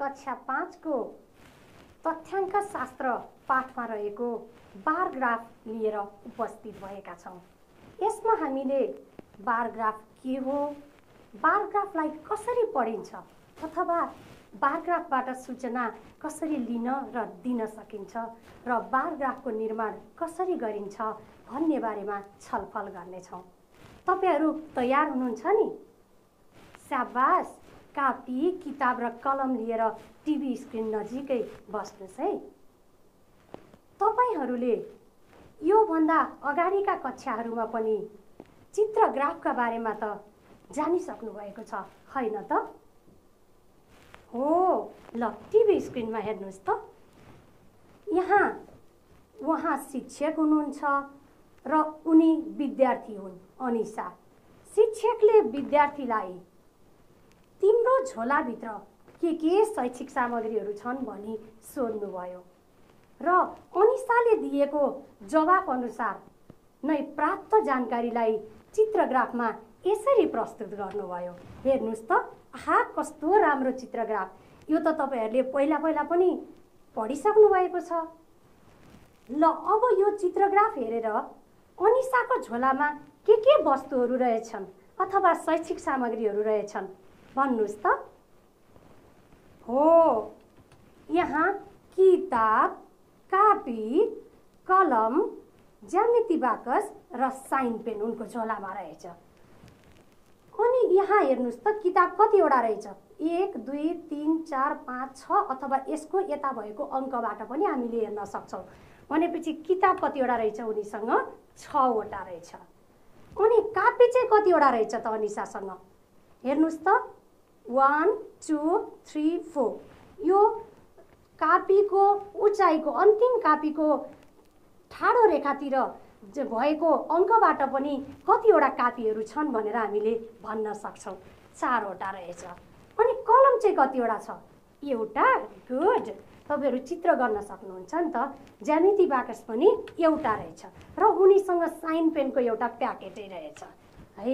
कक्षा 5 को तथ्याङ्क शास्त्र पाठमा रहेको बार ग्राफ लिएर उपस्थित भएका छौं। यसमा हामीले बार ग्राफ के हो, बार ग्राफलाई कसरी पढिन्छ अथवा बार ग्राफबाट सूचना कसरी लिन र दिन सकिन्छ र बार ग्राफको निर्माण कसरी गरिन्छ भन्ने बारेमा छलफल गर्नेछौं। तपाईहरु तयार हुनुहुन्छ नि? शाबास, कापी, किताब र कलम लिएर टिभी स्क्रिन नजिकै बस्नुस् है। तपाईहरुले यो भन्दा अगाडिका कक्षाहरुमा पनि चित्र ग्राफका बारेमा त जानिसक्नु भएको छ, हैन त? हो, ल टिभी स्क्रिनमा हेर्नुस् त। यहाँ उहाँ शिक्षक हुनुहुन्छ र उनी विद्यार्थी हुन्, अनिशा। शिक्षकले विद्यार्थीलाई तिम्रो झोलाभित्र के शैक्षिक सामग्रीहरू छन् भनी सोध्नुभयो र अनिशाले दिएको जवाफ अनुसार नै प्राप्त जानकारीलाई चित्रग्राफमा यसरी प्रस्तुत गर्नुभयो। हेर्नुस् त, आहा कस्तो राम्रो चित्रग्राफ। यो त तपाईहरुले पहिला पनि पढिसक्नु भएको छ। ल अब यो चित्रग्राफ हेरेर अनिशाको झोलामा के वस्तुहरू रहेछन् अथवा शैक्षिक सामग्रीहरू रहेछन् भन्नुस् त। हो, यहाँ किताब, कापी, कलम, ज्यामिति बाकस र साइन पेन उनको झोलामा रहेछ। अनि यहाँ हेर्नुस् त, किताब कतिवटा रहेछ? 1 2 3 4 5 6 अथवा यसको यता भएको अङ्कबाट पनि हामीले हेर्न सक्छौं। भनेपछि किताब कतिवटा रहेछ उनीसँग? 6 वटा रहेछ। अनि कापी चाहिँ कतिवटा रहेछ त अनिशासँग? हेर्नुस् त, 1 2 3 4। यो कापीको उचाइको, अन्तिम कापीको ठाडो रेखातिर भएको अङ्कबाट पनि कतिवटा कापीहरू छन् भनेर हामीले भन्न सक्छौं। 4 वटा रहेछ। अनि कलम चाहिँ कतिवटा छ? एउटा। गुड, तपाईहरु चित्र गर्न सक्नुहुन्छ नि त। ज्यामिति बाकस पनि एउटा रहेछ र उनीसँग साइन पेनको एउटा प्याकेटै रहेछ है।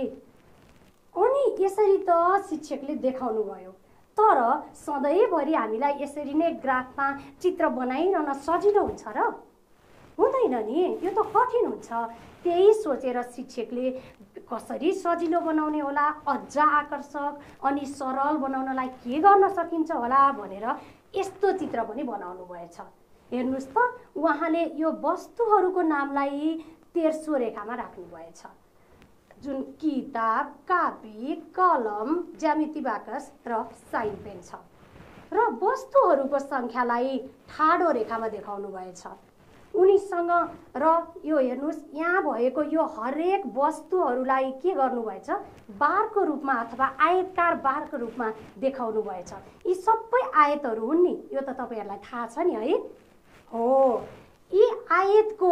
अनि यसरी त शिक्षकले देखाउनु भयो, तर सधैँभरि हामीलाई यसरी नै ग्राफमा चित्र बनाइरहन सजिलो हुन्छ र? हुँदैन नि, यो त कठिन हुन्छ। त्यही सोचेर शिक्षकले कसरी सजिलो बनाउने होला, अझ आकर्षक अनि सरल बनाउनलाई के गर्न सकिन्छ होला भनेर यस्तो चित्र पनि बनाउनु भएछ। हेर्नुस् त, उहाँले यो वस्तुहरूको नामलाई तेर्सो रेखामा राख्नु भएछ, जुन किताब, कापी, कलम, ज्यामिति बाकस र साइन पेन छ। र वस्तुहरूको संख्यालाई ठाडो रेखामा देखाउनु भएछ उनीसँग। र यो हेर्नुस्, यहाँ भएको यो हरेक वस्तुहरूलाई के गर्नु भएछ? बारको रूपमा अथवा आयतकार बारको रूपमा देखाउनु भएछ। यी सबै आयतहरू हुन् नि, यो त तपाईहरुलाई थाहा छ नि है। हो, यी आयतको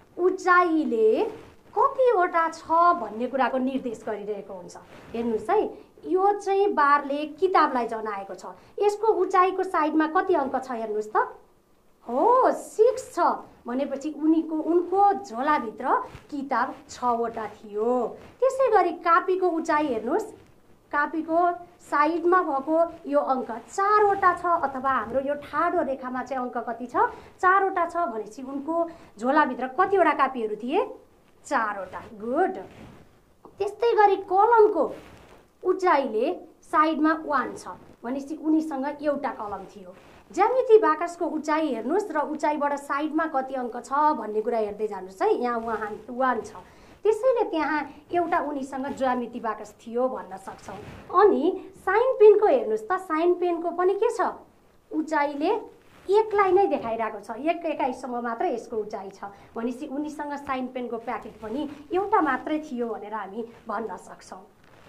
उचाइले कतिवटा छ भन्ने कुराको निर्देश गरिरहेको हुन्छ। हेर्नुस् है, यो चाहिँ बारले किताबलाई जनाएको छ। यसको उचाइको साइडमा कति अङ्क छ हेर्नुस् त। हो, 6 छ। भनेपछि उनको झोलाभित्र किताब 6 वटा थियो। त्यसै गरी कापीको उचाइ हेर्नुस्, कापीको साइडमा भएको यो अङ्क 4 वटा छ अथवा हाम्रो यो ठाडो रेखामा चाहिँ अङ्क कति छ? 4 वटा छ। भनेपछि उनको झोलाभित्र कतिवटा कापीहरू थिए? 4 वटा। गुड। त्यस्तै गरी कलमको उचाइले साइडमा 1 छ। भनेपछि उनीसँग एउटा कलम थियो। ज्यामिति बाकसको उचाइ हेर्नुस् र उचाइबाट साइडमा कति अङ्क छ भन्ने कुरा हेर्दै जानुस् है। यहाँ 1 छ, त्यसैले त्यहाँ एउटा उनीसँग ज्यामिति बाकस थियो भन्न सक्छौं। अनि साइन पेनको हेर्नुस् त, साइन पेनको पनि के छ? उचाइले 1 लाई नै देखाइरहेको छ। 1 इकाइसम्म मात्र यसको उचाइ छ। भनेपछि उनीसँग साइन पेनको प्याकेट पनि एउटा मात्रै थियो भनेर हामी भन्न सक्छौं।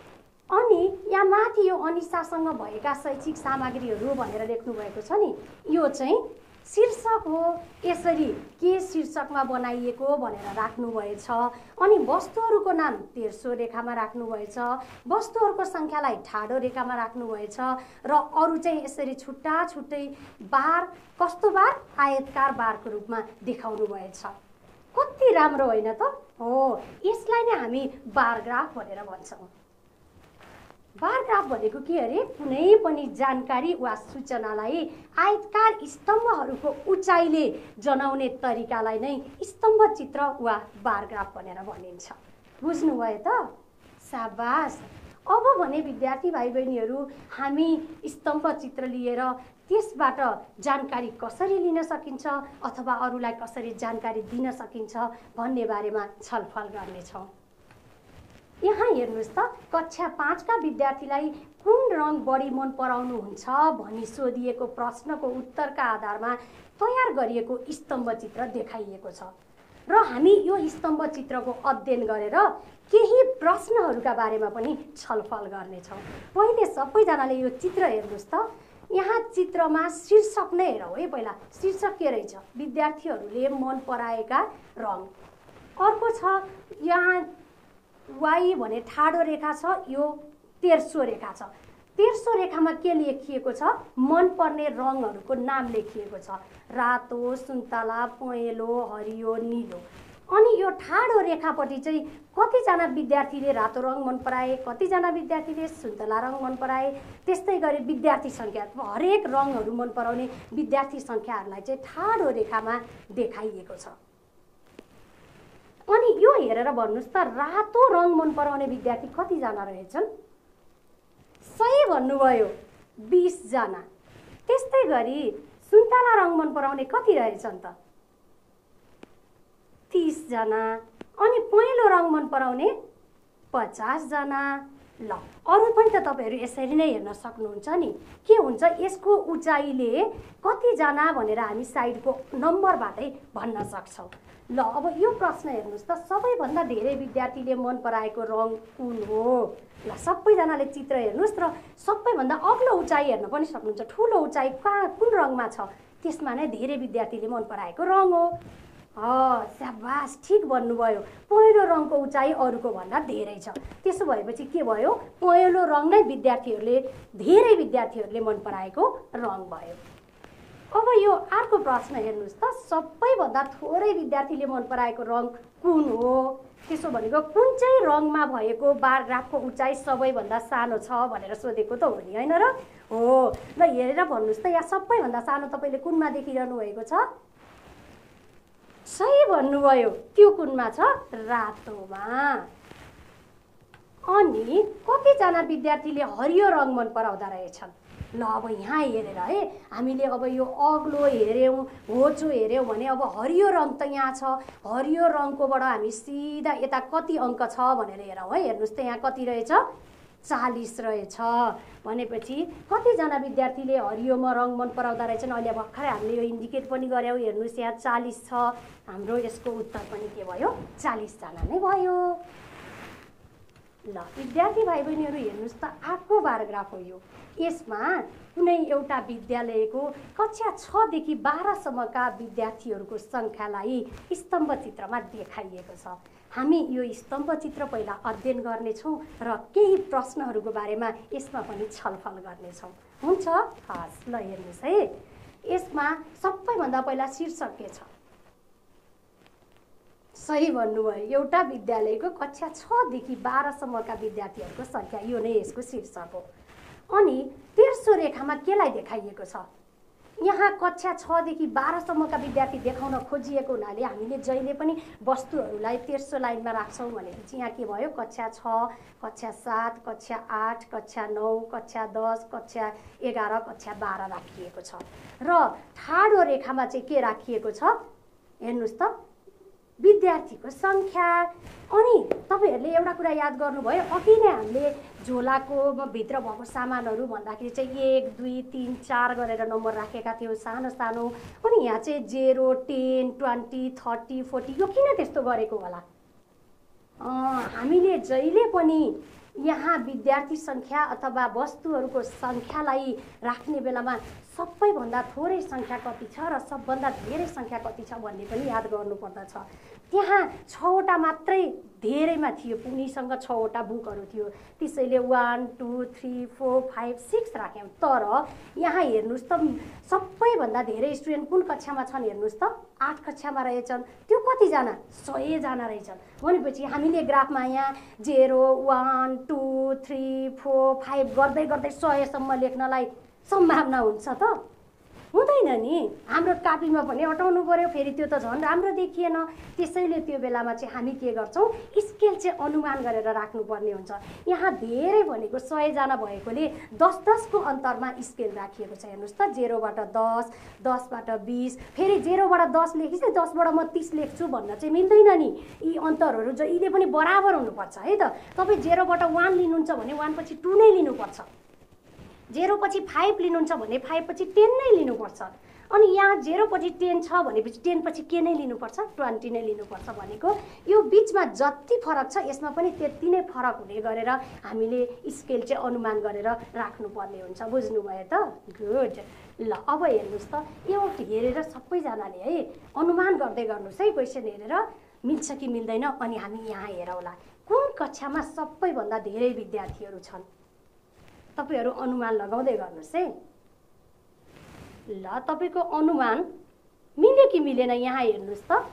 अनि यहाँ माथि यो अनिशासँग भएका शैक्षिक सामग्रीहरू भनेर लेख्नु भएको छ नि, यो चाहिँ शीर्षक हो। यसरी के शीर्षकमा बनाइएको भनेर राख्नु भएछ। अनि वस्तुहरूको नाम तेर्सो रेखामा राख्नु भएछ, वस्तुहरूको संख्यालाई ठाडो रेखामा राख्नु भएछ र अरु चाहिँ यसरी छुट्टा छुट्टै बार, कस्तो बार? आयतकार बारको रूपमा देखाउनु भएछ। कति राम्रो होइन त? हो, यसलाई नै हामी बार ग्राफ भनेर भन्छौं। बार ग्राफ भनेको के अरे? कुनै पनि जानकारी वा सूचनालाई आयतकार स्तम्भहरूको उचाइले जनाउने तरिकालाई नै स्तम्भ चित्र वा बार ग्राफ भनेर भनिन्छ। बुझ्नुभयो त? शाबास। अब भने विद्यार्थी भाइ बहिनीहरू, हामी स्तम्भ चित्र लिएर त्यसबाट जानकारी कसरी लिन सकिन्छ अथवा अरूलाई कसरी जानकारी दिन सकिन्छ भन्ने बारेमा छलफल गर्नेछौँ। यहाँ हेर्नुहोस् त, कक्षा 5 का विद्यार्थीलाई कुन रङ बढी मन पराउनुहुन्छ भनी सोधिएको प्रश्नको उत्तरका आधारमा तयार गरिएको स्तम्भ चित्र देखाइएको छ र हामी यो स्तम्भ चित्रको अध्ययन गरेर केही प्रश्नहरूका बारेमा पनि छलफल गर्नेछौँ। पहिले सबैजनाले यो चित्र हेर्नुहोस् त। यहाँ चित्रमा शीर्षक नै हेरौँ है। पहिला शीर्षक के रहेछ? विद्यार्थीहरूले मन पराएका रङ। अर्को छ यहाँ वाई भने ठाडो रेखा छ, यो तेर्सो रेखा छ। तेर्सो रेखामा के लेखिएको छ? मनपर्ने रङहरूको नाम लेखिएको छ। रातो, सुन्तला, पहेँलो, हरियो, नीलो। अनि यो ठाडो रेखापट्टि चाहिँ कतिजना विद्यार्थीले रातो रङ मन पराए, कतिजना विद्यार्थीले सुन्तला रङ मन पराए, त्यस्तै गरी विद्यार्थी सङ्ख्या, हरेक रङहरू मन पराउने विद्यार्थी सङ्ख्याहरूलाई चाहिँ ठाडो रेखामा देखाइएको छ। अनि यो हेरेर भन्नुहोस् त, रातो रङ मन पराउने विद्यार्थी कतिजना रहेछन्? सही भन्नुभयो, 20 जना। त्यस्तै गरी सुन्तला रङ मन पराउने कति रहेछन् त? 30 जना। अनि पहेँलो रङ मन पराउने 50 जना। ल, अरू पनि त तपाईहरु यसरी नै हेर्न सक्नुहुन्छ नि। के हुन्छ, यसको उचाइले कतिजना भनेर हामी साइडको नम्बरबाटै भन्न सक्छौँ। ल, अब यो प्रश्न हेर्नुहोस् त, सबैभन्दा धेरै विद्यार्थीले मन पराएको रङ कुन हो? ल, सबैजनाले चित्र हेर्नुहोस् र सबैभन्दा अग्लो उचाइ हेर्न पनि सक्नुहुन्छ। ठुलो उचाइ कुन रङमा छ, त्यसमा नै धेरै विद्यार्थीले मन पराएको रङ हो। स्याबास, ठिक भन्नुभयो। पहेँलो रङको उचाइ अरूको भन्दा धेरै छ। त्यसो भएपछि के भयो? पहेँलो रङ नै धेरै विद्यार्थीहरूले मन पराएको रङ भयो। अब यो अर्को प्रश्न हेर्नुहोस् त, सबैभन्दा थोरै विद्यार्थीले मन पराएको रङ कुन हो? त्यसो भनेको कुन चाहिँ रङमा भएको बार ग्राफको उचाइ सबैभन्दा सानो छ भनेर सोधेको त हो नि, होइन र? हो। ल, हेरेर भन्नुहोस् त, यहाँ सबैभन्दा सानो तपाईँले कुनमा देखिरहनु भएको छ? सही भन्नुभयो, त्यो कुनमा छ? रातोमा। अनि कतिजना विद्यार्थीले हरियो रङ मन पराउँदा रहेछन्? ल, अब यहाँ हेरेर है, हामीले अब यो अग्लो हेऱ्यौँ, होचो हेऱ्यौँ भने अब हरियो रङ त यहाँ छ। हरियो रङकोबाट हामी सिधा यता कति अङ्क छ भनेर हेरौँ है। हेर्नुहोस् त, यहाँ कति रहेछ? 40 रहेछ। भनेपछि कतिजना विद्यार्थीले हरियोमा रङ मन पराउँदा रहेछन्? अहिले भर्खरै हामीले यो इन्डिकेट पनि गऱ्यौँ। हेर्नुहोस्, यहाँ 40 छ। हाम्रो यसको उत्तर पनि के भयो? 40 जना नै भयो। ल, विद्यार्थी भाइ बहिनीहरू हेर्नुहोस् त, अर्को बार ग्राफ हो यो। यसमा कुनै एउटा विद्यालयको कक्षा 6 देखि 12 सम्मका विद्यार्थीहरूको सङ्ख्यालाई स्तम्भ चित्रमा देखाइएको छ। हामी यो स्तम्भ चित्र पहिला अध्ययन गर्नेछौँ र केही प्रश्नहरूको बारेमा यसमा पनि छलफल गर्नेछौँ। हुन्छ? हस्, ल हेर्नुहोस् है। यसमा सबैभन्दा पहिला शीर्षक के छ? सही भन्नुभयो, एउटा विद्यालयको कक्षा 6 देखि 12 सम्मका विद्यार्थीहरूको सङ्ख्या, यो नै यसको शीर्षक हो। अनि तेर्सो रेखामा केलाई देखाइएको छ? यहाँ कक्षा 6 देखि 12 सम्मका विद्यार्थी देखाउन खोजिएको हुनाले हामीले जहिले पनि वस्तुहरूलाई तेर्सो लाइनमा राख्छौँ। भनेपछि यहाँ के भयो? कक्षा 6, कक्षा 7, कक्षा 8, कक्षा 9, कक्षा 10, कक्षा 11, कक्षा 12 राखिएको छ। र ठाडो रेखामा चाहिँ के राखिएको छ? हेर्नुहोस् त, विद्यार्थीको सङ्ख्या। अनि तपाईहरुले एउटा कुरा याद गर्नुभयो, अघि नै हामीले झोलाको भित्र भएको सामानहरू भन्दाखेरि चाहिँ 1, 2, 3, 4 गरेर नम्बर राखेका थियौँ, सानो सानो। अनि यहाँ चाहिँ 0, 10, 20, 30, 40, यो किन त्यस्तो गरेको होला? हामीले जहिले पनि यहाँ विद्यार्थी सङ्ख्या अथवा वस्तुहरूको सङ्ख्यालाई राख्ने बेलामा सबैभन्दा थोरै सङ्ख्या कति छ र सबभन्दा धेरै सङ्ख्या कति छ भन्ने पनि याद गर्नुपर्दछ। त्यहाँ 6वटा मात्रै धेरैमा थियो, उनीसँग 6वटा बुकहरू थियो, त्यसैले 1 2 3 4 5 6 राख्यौँ। तर यहाँ हेर्नुहोस् त सबैभन्दा धेरै स्टुडेन्ट कुन कक्षामा छन् हेर्नुहोस् त, 8 कक्षामा रहेछन्। त्यो कतिजना? 100 जना रहेछन्। भनेपछि हामीले ग्राफमा यहाँ 0 1 2 3 4 5 गर्दै गर्दै 100 सम्म लेख्नलाई सम्भावना हुन्छ त? हुँदैन नि। हाम्रो कापीमा पनि अटाउनु पर्यो, फेरि त्यो त झन् राम्रो देखिएन। त्यसैले त्यो बेलामा चाहिँ हामी के गर्छौँ, स्केल चाहिँ अनुमान गरेर राख्नुपर्ने हुन्छ। यहाँ धेरै भनेको 100 जना भएकोले 10-10 को अन्तरमा स्केल राखिएको छ। हेर्नुहोस् त, 0 बाट 10, 10 बाट 20, फेरि 0 बाट 10 लेखेपछि 10 बाट म 30 लेख्छु भन्न चाहिँ मिल्दैन नि। यी अन्तरहरू जो यिले पनि बराबर हुनुपर्छ है त। तपाईँ 0 बाट 1 लिनुहुन्छ भने 1 पछि 2 नै लिनुपर्छ। 0 पछि 5 लिनुहुन्छ भने 5 पछि 10 नै लिनुपर्छ। अनि यहाँ 0 पछि 10 छ भनेपछि 10 पछि के नै लिनुपर्छ? 20 नै लिनुपर्छ। भनेको यो बिचमा जति फरक छ यसमा पनि त्यति नै फरक हुने गरेर हामीले स्केल चाहिँ अनुमान गरेर राख्नुपर्ने हुन्छ। बुझ्नुभयो त? गुड। ल अब हेर्नुहोस् त, एउटा हेरेर सबैजनाले है अनुमान गर्दै गर्नुहोस् है। क्वेसन हेरेर मिल्छ कि मिल्दैन अनि हामी यहाँ हेरौँला कुन कक्षामा सबैभन्दा धेरै विद्यार्थीहरू छन्। तपाईहरु अनुमान लगाउँदै गर्नुस् है। ल तपाईको अनुमान मिल्यो कि मिलेन यहाँ हेर्नुस् त।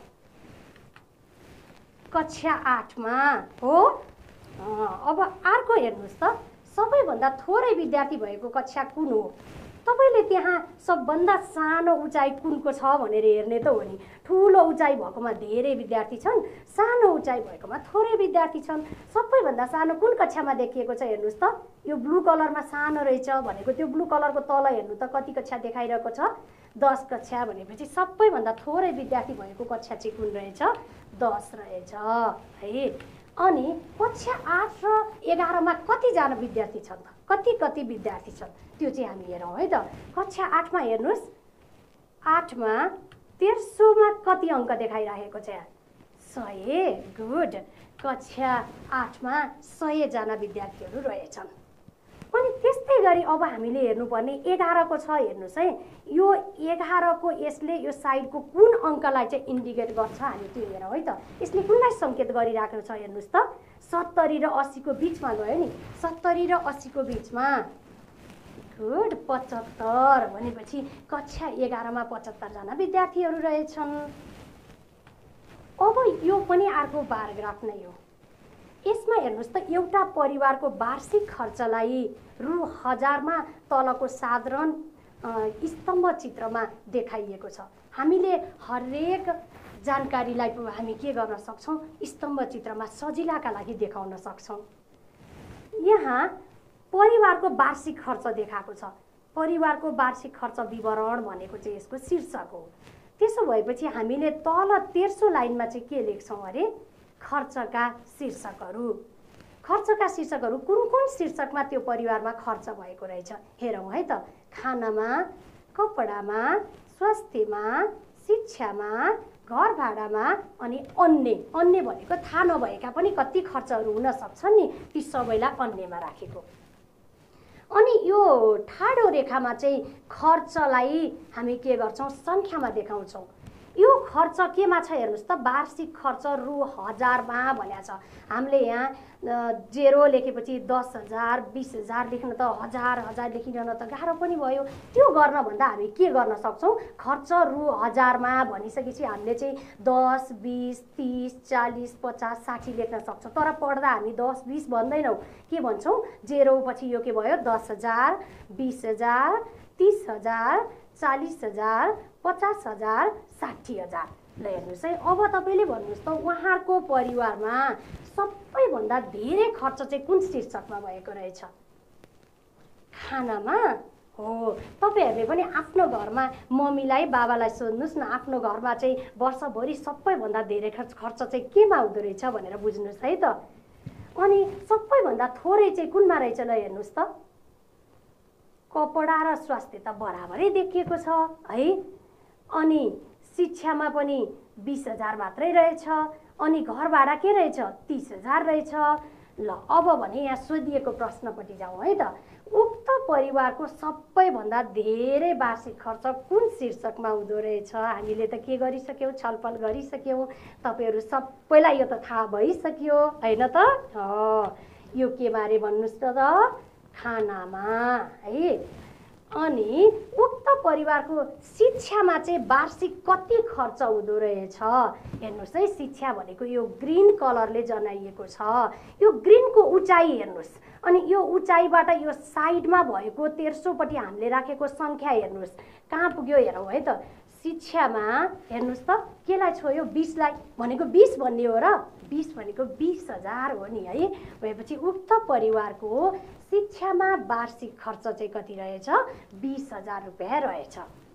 कक्षा 8 मा हो। अब अर्को हेर्नुस् त, सबैभन्दा थोरै विद्यार्थी भएको कक्षा कुन हो? तपाईले त्यहाँ सबभन्दा सानो उचाइ कुनको छ भनेर हेर्ने त हो नि। ठूलो उचाइ भएकोमा धेरै विद्यार्थी छन्, सानो उचाइ भएकोमा थोरै विद्यार्थी छन्। सबैभन्दा सानो कुन कक्षामा देखिएको छ हेर्नुस् त। यो ब्लू कलरमा सानो रहेछ भनेको त्यो ब्लू कलरको तल हेर्नु त कति कक्षा देखाइरहेको छ? 10 कक्षा। भनेपछि सबैभन्दा थोरै विद्यार्थी भएको कक्षा चाहिँ कुन रहेछ? 10 रहेछ है। अनि कक्षा 8 र 11 मा कति जना विद्यार्थी छन् त? कति विद्यार्थी छन् त्यो चाहिँ हामी हेरौँ है त। कक्षा 8 मा हेर्नुस्, 8 मा 1300 मा कति अङ्क देखाइरहेको छ? 100। गुड। कक्षा 8 मा 100 जना विद्यार्थीहरू रहेछन्। अनि त्यस्तै गरी अब हामीले हेर्नुपर्ने 11 को छ। हेर्नुस् है, यो 11 को यसले यो साइडको कुन अङ्कलाई चाहिँ इन्डिकेट गर्छ हामी त्यो हेरौँ है त। यसले कुनलाई सङ्केत गरिराखेको छ हेर्नुस् त। 70 र 80 को बिचमा गयो नि। 70 र 80 को बिचमा। गुड। 75 भनेपछि कक्षा 11 मा 75 जना विद्यार्थीहरू रहेछन्। अब यो पनि अर्को बार ग्राफ नै हो। यसमा हेर्नुस् त, एउटा परिवारको वार्षिक खर्चलाई रु 1000 मा तलको साधारण स्तम्भ चित्रमा देखाइएको छ। हामीले हरेक जानकारीलाई हामी के गर्न सक्छौं? स्तम्भ चित्रमा सजिलाका लागि देखाउन सक्छौं। यहाँ परिवारको वार्षिक खर्च देखाएको छ। परिवारको वार्षिक खर्च विवरण भनेको चाहिँ यसको शीर्षक हो। त्यसो भएपछि हामीले तल 1300 लाइनमा चाहिँ के लेख्छौं अरे? खर्चका शीर्षकहरू। खर्चका शीर्षकहरू कुन शीर्षकमा त्यो परिवारमा खर्च भएको रहेछ हेरौँ है त। खानामा, कपडामा, स्वास्थ्यमा, शिक्षामा, घर भाडामा अनि अन्य भनेको थाहा नभएका पनि कति खर्चहरू हुन सक्छन् नि, ती सबैलाई अन्यमा राखेको। अनि यो ठाडो रेखामा चाहिँ खर्चलाई हामी के गर्छौं? संख्यामा देखाउँछौं। यो खर्च केमा छ हेर्नुस् त। वार्षिक खर्च रु 1000 मा भनेको छ। हामीले यहाँ 0 लेखेपछि 10,000 20,000 लेख्न त 1000 लेखिरहन त गाह्रो पनि भयो। त्यो गर्न भन्दा हामी के गर्न सक्छौं? खर्च रु 1000 मा भनिसकेपछि हामीले चाहिँ 10 20 30 40 50 60 लेख्न सक्छौं। तर पढ्दा हामी 10 20 भन्दैनौं। के भन्छौं? 0 पछि यो के भयो? 10,000 20,000 30,000 40,000 50,000 60,000। ल हेर्नुस् है। अब तपाईले भन्नुस् त, उहाँको परिवारमा सबैभन्दा धेरै खर्च चाहिँ कुन शीर्षकमा भएको रहेछ? खानामा हो। तपाईहरुले पनि आफ्नो घरमा मम्मीलाई बाबालाई सोध्नुस् न, आफ्नो घरमा चाहिँ वर्षभरि सबैभन्दा धेरै खर्च चाहिँ केमा हुँदो रहेछ भनेर बुझ्नुस् है त। अनि सबैभन्दा थोरै चाहिँ कुनमा रहेछ ल हेर्नुस् त। कपडा र स्वास्थ्य त बराबरै देखिएको छ है। अनि शिक्षामा पनि 20,000 मात्रै रहेछ। अनि घर भाडा के रहेछ? 30,000 रहेछ। ल अब भने यहाँ सोधिएको प्रश्नपट्टि जाउँ है त। उक्त परिवारको सबैभन्दा धेरै वार्षिक खर्च कुन शीर्षकमा हुँदो रहेछ? हामीले त के गरिसक्यौँ, छलफल गरिसक्यौँ। तपाईँहरू सबैलाई यो त थाहा भइसक्यो होइन त? यो के बारे भन्नुहोस् त? खानामा है। अनि उक्त परिवारको शिक्षामा चाहिँ वार्षिक कति खर्च हुँदो रहेछ? हेर्नुहोस् है, शिक्षा भनेको यो ग्रिन कलरले जनाइएको छ। यो ग्रिनको उचाइ हेर्नुहोस्, अनि यो उचाइबाट यो साइडमा भएको तेर्सोपट्टि हामीले राखेको सङ्ख्या हेर्नुहोस् कहाँ पुग्यो हेरौँ है त। शिक्षामा हेर्नुहोस् त केलाई छोयो? 20लाई भनेको 20 भन्ने हो र? 20 भनेको 20,000 हो नि है। भएपछि उक्त परिवारको शिक्षामा वार्षिक खर्च चाहिँ कति रहेछ? 20,000 रुपियाँ रहेछ।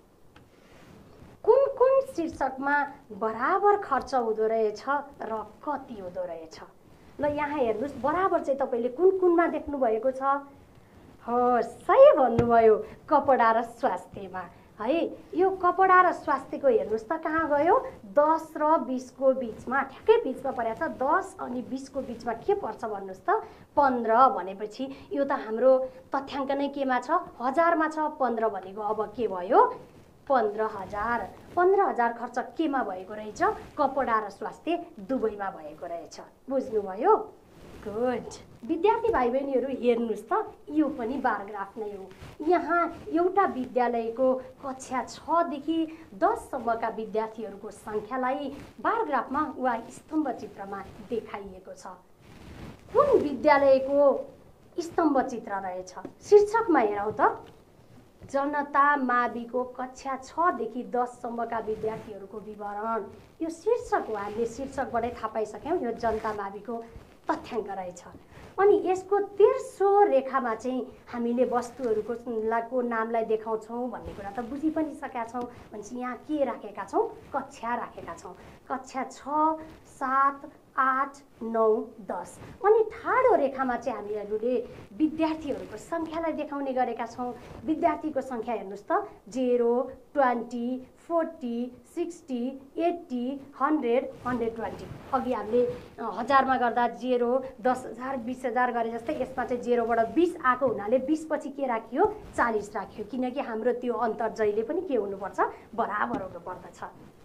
कुन कुन शीर्षकमा बराबर खर्च हुँदो रहेछ र कति हुँदो रहेछ? ल यहाँ हेर्नुहोस्, बराबर चाहिँ तपाईँले कुन कुनमा देख्नु भएको छ? हो, सही भन्नुभयो, कपडा र स्वास्थ्यमा है। यो कपडा र स्वास्थ्यको हेर्नुहोस् त कहाँ गयो? 10 र 20 को बिचमा, ठ्याक्कै बिचमा परेको छ। 10 अनि 20 को बिचमा के पर्छ भन्नुहोस् त? 15 भनेपछि यो त हाम्रो तथ्याङ्क नै केमा छ? हजारमा छ। 15 भनेको अब के भयो? 15,000। 15,000 खर्च केमा भएको रहेछ? कपडा र स्वास्थ्य दुवैमा भएको रहेछ। बुझ्नुभयो? गुड। विद्यार्थी भाइ बहिनीहरू हेर्नुहोस् त, यो पनि बार ग्राफ नै हो। यहाँ एउटा विद्यालयको कक्षा 6 देखि 10 सम्मका विद्यार्थीहरूको सङ्ख्यालाई बार ग्राफमा वा स्तम्भ चित्रमा देखाइएको छ। कुन विद्यालयको स्तम्भ चित्र रहेछ? शीर्षकमा हेरौँ त। जनता माविको कक्षा 6 देखि 10 सम्मका विद्यार्थीहरूको विवरण। यो शीर्षक हो, हामीले शीर्षकबाटै थाहा पाइसक्यौँ यो जनता माविको तथ्याङ्क रहेछ। अनि यसको तेर्सो रेखामा चाहिँ हामीले वस्तुहरूको नामलाई देखाउँछौँ भन्ने कुरा त बुझि पनि सकेका छौँ। भनेपछि यहाँ के राखेका छौँ? कक्षा राखेका छौँ। कक्षा 6, 7, 8, 9, 10। अनि ठाडो रेखामा चाहिँ हामीहरूले विद्यार्थीहरूको सङ्ख्यालाई देखाउने गरेका छौँ। विद्यार्थीको सङ्ख्या हेर्नुहोस् त, 0, 20, 40, 60, 80, 100, 120। अघि हामीले हजारमा गर्दा 0, 10,000, 20,000 गरे जस्तै यसमा चाहिँ 0बाट 20 आएको हुनाले 20 पछि के राखियो? 40 राखियो, किनकि हाम्रो त्यो अन्तर जहिले पनि के हुनुपर्छ? बराबर हुनुपर्दछ।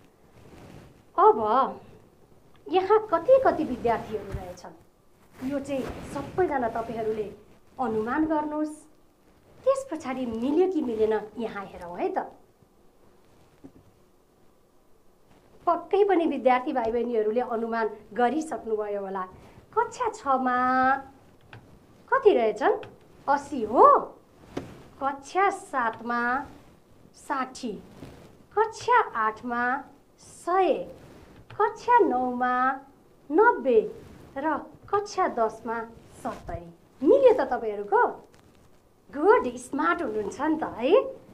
अब यहाँ कति विद्यार्थीहरू रहेछन् यो चाहिँ सबैजना तपाईँहरूले अनुमान गर्नुहोस्। त्यस पछाडि मिल्यो कि मिलेन यहाँ हेरौँ है त। पक्कै पनि विद्यार्थी भाइ बहिनीहरूले अनुमान गरिसक्नुभयो होला। कक्षा 6 मा कति रहेछन्? 80 हो। कक्षा 7 मा 60, कक्षा 8 मा 100, कक्षा 9 मा 90 र कक्षा 10 मा 70। मिल्यो त तपाईँहरूको? गुड, स्मार्ट हुनुहुन्छ नि त है।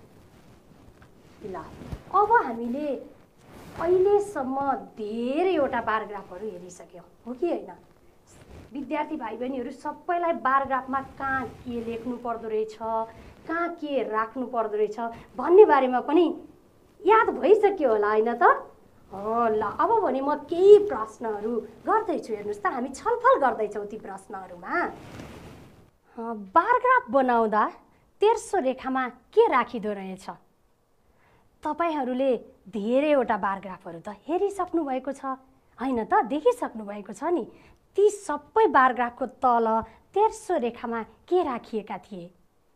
ल अब हामीले अहिलेसम्म धेरैवटा बार ग्राफहरू हेरिसक्यौँ हो कि होइन? विद्यार्थी भाइ बहिनीहरू सबैलाई बार ग्राफमा कहाँ के लेख्नु पर्दो रहेछ, कहाँ के राख्नु पर्दो रहेछ भन्ने बारेमा पनि याद भइसक्यो होला होइन त? ल अब भने म केही प्रश्नहरू गर्दैछु। हेर्नुहोस् त, हामी छलफल गर्दैछौँ ती प्रश्नहरूमा। बार ग्राफ बनाउँदा तेर्सो रेखामा के राखिदो रहेछ? तपाईँहरूले धेरैवटा बार ग्राफहरू त हेरिसक्नु भएको छ होइन त? देखिसक्नु भएको छ नि। ती सबै बार ग्राफको तल तेर्सो रेखामा के राखिएका थिए?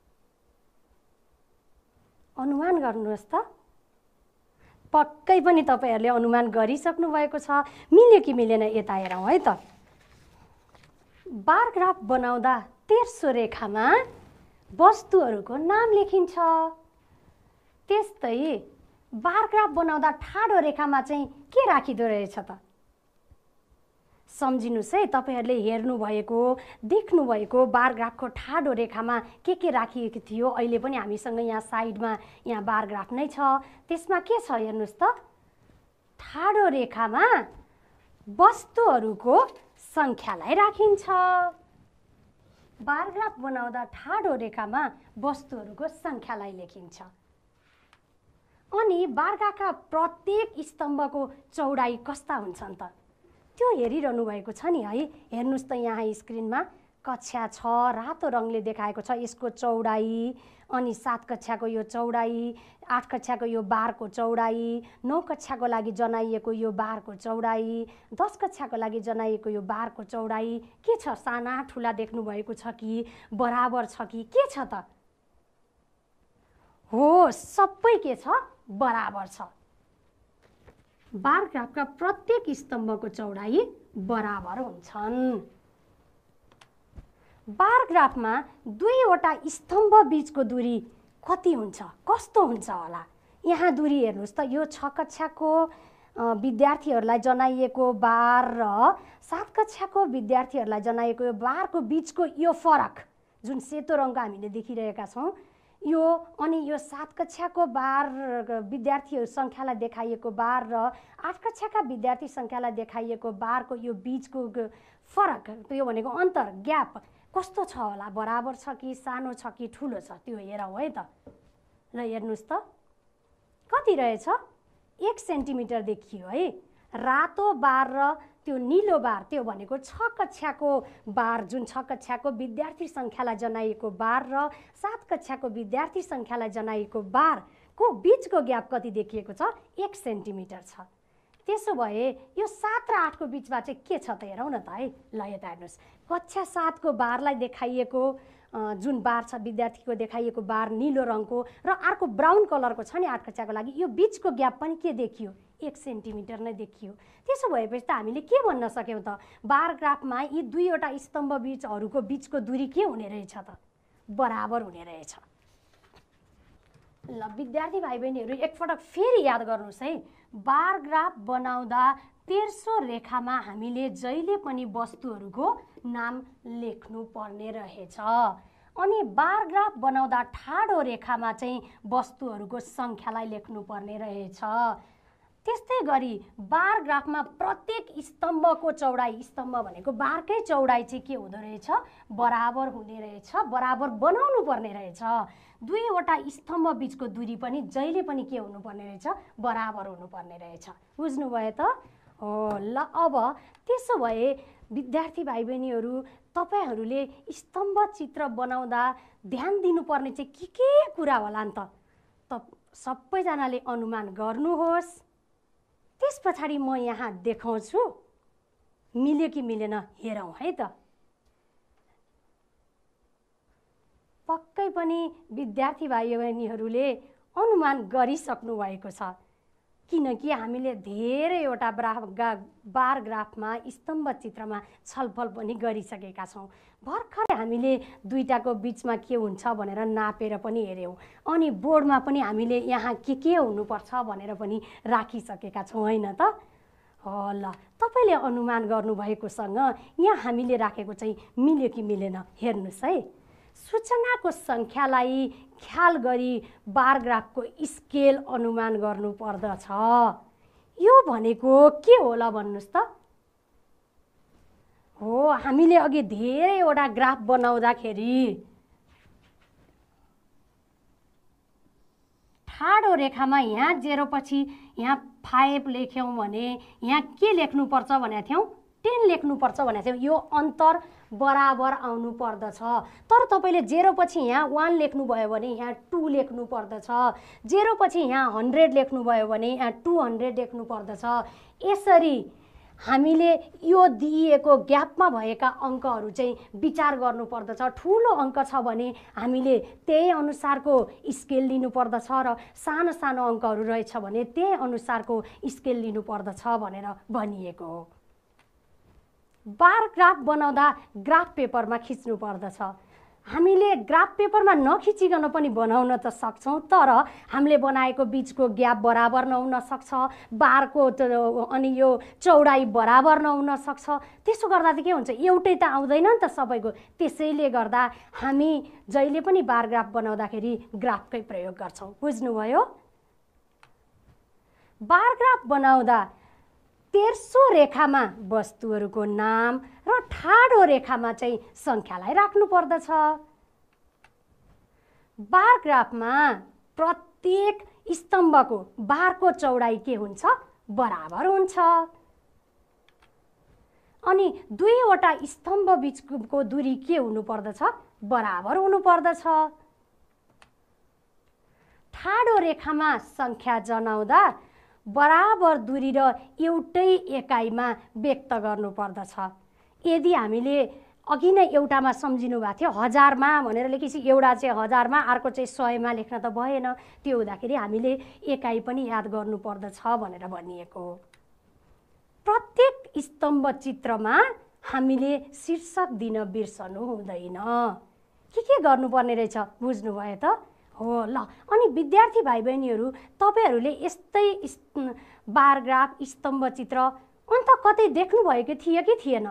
अनुमान गर्नुहोस् त। पक्कै पनि तपाईँहरूले अनुमान गरिसक्नु भएको छ। मिल्यो कि मिलेन यता हेरौँ है त। बार ग्राफ बनाउँदा तेर्सो रेखामा वस्तुहरूको नाम लेखिन्छ। त्यस्तै बार ग्राफ बनाउँदा ठाडो रेखामा चाहिँ के राखिदो रहेछ त? सम्झिनुहोस् है, तपाईँहरूले हेर्नुभएको देख्नुभएको बार ग्राफको ठाडो रेखामा के राखिएको थियो? अहिले पनि हामीसँग यहाँ साइडमा यहाँ बार ग्राफ नै छ। त्यसमा के छ हेर्नुहोस् त। ठाडो रेखामा वस्तुहरूको सङ्ख्यालाई राखिन्छ। बार ग्राफ बनाउँदा ठाडो रेखामा वस्तुहरूको सङ्ख्यालाई लेखिन्छ। अनि बार ग्राफका प्रत्येक स्तम्भको चौडाइ कस्ता हुन्छन् त? त्यो हेरिरहनु भएको छ नि है। हेर्नुस् त यहाँ स्क्रिनमा कक्षा 6 रातो रङले देखाएको छ यसको चौडाइ, अनि 7 कक्षाको यो चौडाइ, 8 कक्षाको यो बारको चौडाइ, 9 कक्षाको लागि जनाइएको यो बारको चौडाइ, 10 कक्षाको लागि जनाइएको यो बारको चौडाइ के छ? साना ठुला देख्नु भएको छ कि बराबर छ कि के छ त? हो, सबै के छ? बराबर छ। बार ग्राफका प्रत्येक स्तम्भको चौडाइ बराबर हुन्छन्। बार ग्राफमा दुईवटा स्तम्भ बीचको दूरी कति हुन्छ? कस्तो हुन्छ होला? यहाँ दूरी हेर्नुस् त, यो 6 कक्षाको विद्यार्थीहरूलाई जनाइएको बार र 7 कक्षाको विद्यार्थीहरूलाई जनाइएको यो बारको बीचको यो फरक जुन सेतो रङको हामीले देखिरहेका छौँ, यो अनि यो 7 कक्षाको बार विद्यार्थीहरू सङ्ख्यालाई देखाइएको बार र 8 कक्षाका विद्यार्थी सङ्ख्यालाई देखाइएको बारको यो बीचको फरक, त्यो भनेको अन्तर, ग्याप कस्तो छ होला? बराबर छ कि सानो छ कि ठुलो छ? त्यो हेरौँ है त। ल हेर्नुस् त कति रहेछ? 1 सेन्टिमिटर देखियो है। रातो बार र त्यो नीलो बार, त्यो भनेको 6 कक्षाको बार जुन 6 कक्षाको विद्यार्थी सङ्ख्यालाई जनाइएको बार र 7 कक्षाको विद्यार्थी सङ्ख्यालाई जनाइएको बारको बीचको ग्याप कति देखिएको छ? 1 सेन्टिमिटर छ। त्यसो भए यो 7 र 8 को बीचमा चाहिँ के छ त हेरौँ न त है। ल यता हेर्नुहोस्, कक्षा 7 को बारलाई देखाइएको जुन बार छ विद्यार्थीको देखाइएको बार नीलो रङको र अर्को ब्राउन कलरको छ नि 8 कक्षाको लागि, यो बीचको ग्याप पनि के देखियो? 1 सेन्टिमिटर नै देखियो। त्यसो भएपछि त हामीले के भन्न सक्यौँ त? बार ग्राफमा यी दुईवटा स्तम्भ बीचहरूको बीचको दूरी के हुने रहेछ त? बराबर हुने रहेछ। ल विद्यार्थी भाइ बहिनीहरू एकपटक फेरि याद गर्नुहोस् है। बार ग्राफ बनाउँदा तेर्सो रेखामा हामीले जहिले पनि वस्तुहरूको नाम लेख्नु पर्ने रहेछ, अनि बार ग्राफ बनाउँदा ठाडो रेखामा चाहिँ वस्तुहरूको सङ्ख्यालाई लेख्नु पर्ने रहेछ। त्यस्तै गरी बार ग्राफमा प्रत्येक स्तम्भको चौडाइ, स्तम्भ भनेको बारकै चौडाइ चाहिँ के हुँदो रहेछ? बराबर हुने रहेछ, बराबर बनाउनु पर्ने रहेछ। दुईवटा स्तम्भ बीचको दूरी पनि जहिले पनि के हुनुपर्ने रहेछ? बराबर हुनुपर्ने रहेछ। बुझ्नुभयो त? हो। ल अब त्यसो भए विद्यार्थी भाइ बहिनीहरू तपाईहरूले स्तम्भ चित्र बनाउँदा ध्यान दिनुपर्ने चाहिँ के कुरा होला नि त सबैजनाले अनुमान गर्नुहोस्। त्यस पछाडि म यहाँ देखाउँछु, मिल्यो कि मिलेन हेरौँ है त। पक्कै पनि विद्यार्थी भाइ बहिनीहरूले अनुमान गरिसक्नु भएको छ, किनकि हामीले धेरैवटा बार ग्राफमा स्तम्भ चित्रमा छलफल पनि गरिसकेका छौँ। भर्खरै हामीले दुईटाको बिचमा के हुन्छ भनेर नापेर पनि हेऱ्यौँ, अनि बोर्डमा पनि हामीले यहाँ के हुनुपर्छ भनेर पनि राखिसकेका छौँ होइन त? ल तपाईँले अनुमान गर्नुभएकोसँग यहाँ हामीले राखेको चाहिँ मिल्यो कि मिलेन हेर्नुहोस् है। सूचनाको सङ्ख्यालाई ख्याल गरी बार ग्राफको स्केल अनुमान गर्नु पर्दछ। यो भनेको के होला भन्नुहोस् त? हो, हामीले अघि धेरैवटा ग्राफ बनाउँदाखेरि ठाडो रेखामा यहाँ 0 पछि यहाँ 5 लेख्यौँ भने यहाँ के लेख्नुपर्छ भनेको थियौँ? 10 लेख्नुपर्छ भनेको थियौँ। यो अन्तर बराबर आउनु पर्दछ। तर तपाईँले 0 पछि यहाँ 1 लेख्नुभयो भने यहाँ 2 लेख्नु पर्दछ, 0 पछि यहाँ 100 लेख्नुभयो भने यहाँ 200 लेख्नु पर्दछ। यसरी हामीले यो दिइएको ग्यापमा भएका अङ्कहरू चाहिँ विचार गर्नुपर्दछ। ठुलो अङ्क छ भने हामीले त्यही अनुसारको स्केल लिनुपर्दछ र सानो सानो अङ्कहरू रहेछ भने त्यही अनुसारको स्केल लिनुपर्दछ भनेर भनिएको हो। बार ग्राफ बनाउँदा ग्राफ पेपरमा खिच्नु पर्दछ। हामीले ग्राफ पेपरमा नखिचिकन पनि बनाउन त सक्छौँ, तर हामीले बनाएको बिचको ग्याप बराबर नहुन सक्छ, बारको अनि यो चौडाइ बराबर नहुन सक्छ। त्यसो गर्दा चाहिँ के हुन्छ? एउटै त आउँदैन नि त सबैको। त्यसैले गर्दा हामी जहिले पनि बार ग्राफ बनाउँदाखेरि ग्राफकै प्रयोग गर्छौँ। बुझ्नुभयो? बार ग्राफ बनाउँदा तेर्सो रेखामा वस्तुहरूको नाम र ठाडो रेखामा चाहिँ सङ्ख्यालाई राख्नु पर्दछ। बार ग्राफमा प्रत्येक स्तम्भको बारको चौडाइ के हुन्छ? बराबर हुन्छ। अनि दुईवटा स्तम्भ बीचको दूरी के हुनुपर्दछ? बराबर हुनुपर्दछ। ठाडो रेखामा संख्या जनाउँदा बराबर दूरी र एउटै एकाइमा व्यक्त गर्नुपर्दछ। यदि हामीले अघि नै एउटामा सम्झिनु भएको थियो, हजारमा भनेर लेखेपछि एउटा चाहिँ हजारमा, अर्को चाहिँ 100मा लेख्न त भएन। त्यो हुँदाखेरि हामीले एकाइ पनि याद गर्नुपर्दछ भनेर भनिएको हो। प्रत्येक स्तम्भ चित्रमा हामीले शीर्षक दिन बिर्सनु हुँदैन। के गर्नुपर्ने रहेछ बुझ्नुभयो त? हो ल। अनि विद्यार्थी भाइ बहिनीहरू, तपाईहरूले यस्तै बार ग्राफ, स्तम्भ चित्र अन्त कतै देख्नुभएको थियो कि थिएन?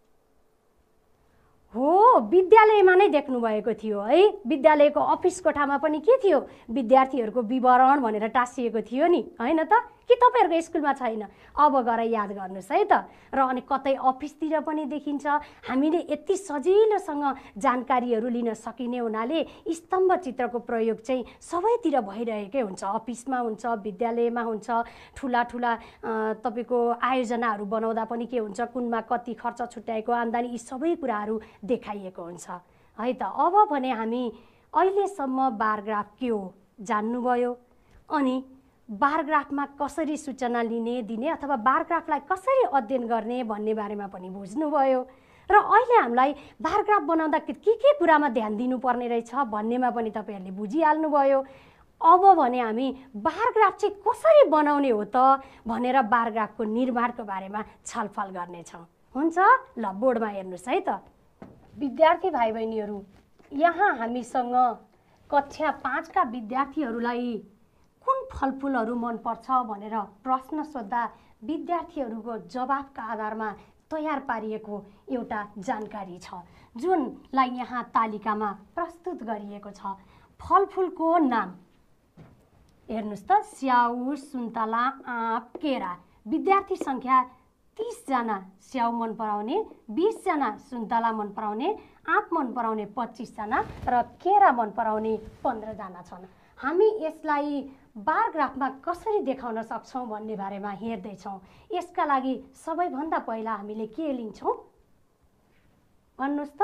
हो, विद्यालयमा नै देख्नुभएको थियो है। विद्यालयको अफिस कोठामा पनि के थियो? विद्यार्थीहरूको विवरण भनेर टाँसिएको थियो नि, होइन त? कि तपाईँहरूको स्कुलमा छैन? अब गएर याद गर्नुहोस् है त। र अनि कतै अफिसतिर पनि देखिन्छ। हामीले यति सजिलोसँग जानकारीहरू लिन सकिने हुनाले स्तम्भ चित्रको प्रयोग चाहिँ सबैतिर भइरहेकै हुन्छ। अफिसमा हुन्छ, विद्यालयमा हुन्छ, ठुला तपाईँको आयोजनाहरू बनाउँदा पनि के हुन्छ, कुनमा कति खर्च छुट्याएको, आम्दानी, यी सबै कुराहरू देखाइएको हुन्छ है त। अब भने हामी अहिलेसम्म बार ग्राफ के हो जान्नुभयो। अनि बार ग्राफमा कसरी सूचना लिने दिने अथवा बार ग्राफलाई कसरी अध्ययन गर्ने भन्ने बारेमा पनि बुझ्नुभयो। र अहिले हामीलाई बार ग्राफ बनाउँदा के कुरामा ध्यान दिनुपर्ने रहेछ भन्नेमा पनि तपाईँहरूले बुझिहाल्नुभयो। अब भने हामी बार ग्राफ चाहिँ कसरी बनाउने हो त भनेर बार ग्राफको निर्माणको बारेमा छलफल गर्नेछौँ। हुन्छ, ल बोर्डमा हेर्नुहोस् है त। विद्यार्थी भाइ बहिनीहरू, यहाँ हामीसँग कक्षा 5 का विद्यार्थीहरूलाई कुन फलफुलहरू मनपर्छ भनेर प्रश्न सोद्धा विद्यार्थीहरूको जवाफका आधारमा तयार पारिएको एउटा जानकारी छ, जुनलाई यहाँ तालिकामा प्रस्तुत गरिएको छ। फलफुलको नाम हेर्नुहोस् त, स्याउ, सुन्तला, आँप, केरा। विद्यार्थी सङ्ख्या 30 जना स्याउ मन पराउने, 20 जना सुन्तला मन पराउने, आँप मन पराउने 25 जना र केरा मन पराउने 15 जना छन्। हामी यसलाई बार ग्राफमा कसरी देखाउन सक्छौँ भन्ने बारेमा हेर्दैछौँ। यसका लागि सबैभन्दा पहिला हामीले के लिन्छौँ भन्नुहोस् त?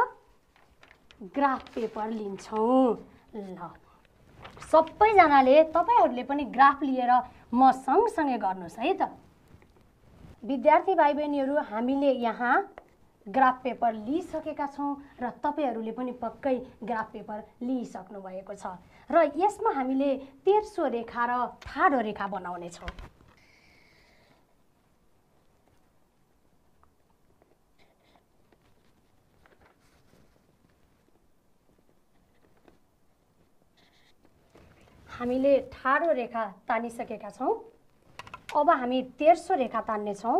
ग्राफ पेपर लिन्छौँ। ल, सबैजनाले तपाईँहरूले पनि ग्राफ लिएर म सँगसँगै गर्नुहोस् है त। विद्यार्थी भाइ बहिनीहरू, हामीले यहाँ ग्राफ पेपर लिइसकेका छौँ र तपाईँहरूले पनि पक्कै ग्राफ पेपर लिइसक्नु भएको छ। र यसमा हामीले तेर्सो रेखा र ठाडो रेखा बनाउने छौँ। हामीले ठाडो रेखा तानिसकेका छौँ। अब हामी तेर्सो रेखा तान्ने छौँ।